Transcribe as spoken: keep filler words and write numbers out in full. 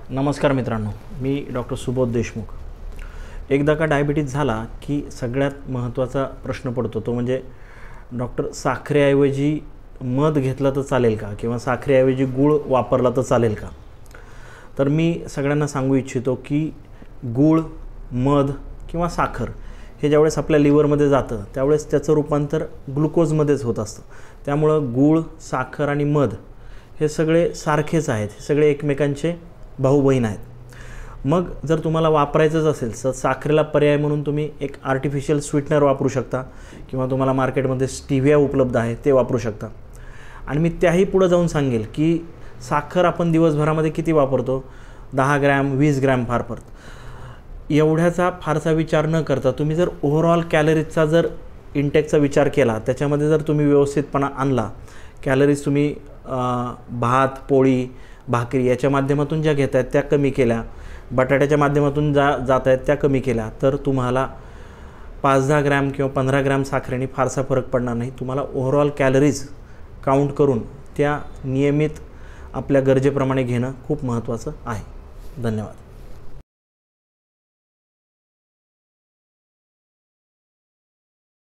नमस्कार मित्रांनो, मी डॉक्टर सुबोध देशमुख। एकदा का डायबिटीज झाला की सगळ्यात महत्त्वाचा प्रश्न पडतो तो म्हणजे डॉक्टर साखरेऐवजी मध घेतला तर चालेल का किंवा साखरेऐवजी गूळ वापरला तर चालेल का। तर मी सगळ्यांना सांगू इच्छितो की गूळ, मध किंवा साखर हे ज्यावेळेस आपल्या लिव्हरमध्ये जातं त्यावेळेस त्याचं रूपांतर ग्लुकोजमध्येच होत असतं। त्यामुळं गूळ, साखर आणि मध हे सगळे सारखेच आहेत, हे सगळे एकमेकांचे भाऊ बहीण आहेत। मग जर तुम्हाला वापरायचंच असेल तर साखरेला पर्याय म्हणून तुम्ही एक आर्टिफिशियल स्वीटनर वापरू शकता किंवा तुम्हाला मार्केटमध्ये स्टिविया उपलब्ध आहे ते वापरू शकता। आणि मी त्याही पुढे जाऊन सांगेल की साखर आपण दिवसभरामध्ये किती वापरतो, दहा ग्रॅम वीस ग्रॅम फार फार एवढ्याचा फारसा विचार न करता तुम्ही जर ओव्हरऑल कॅलरीजचा जर इंटेकचा विचार केला, त्याच्यामध्ये जर तुम्ही व्यवस्थितपणा आणला, कॅलरीज तुम्ही भात, पोळी, भाकरी याच्या माध्यमातून ज्या घेत आहेत त्या कमी केल्या, बटाट्याच्या माध्यमातून जा जात आहेत त्या कमी केल्या, तर तुम्हाला पाच दहा ग्रॅम किंवा पंधरा ग्रॅम साखरेने फारसा फरक पडणार नाही। तुम्हाला ओव्हरऑल कॅलरीज काउंट करून त्या नियमित आपल्या गरजेप्रमाणे घेणं खूप महत्त्वाचं आहे। धन्यवाद।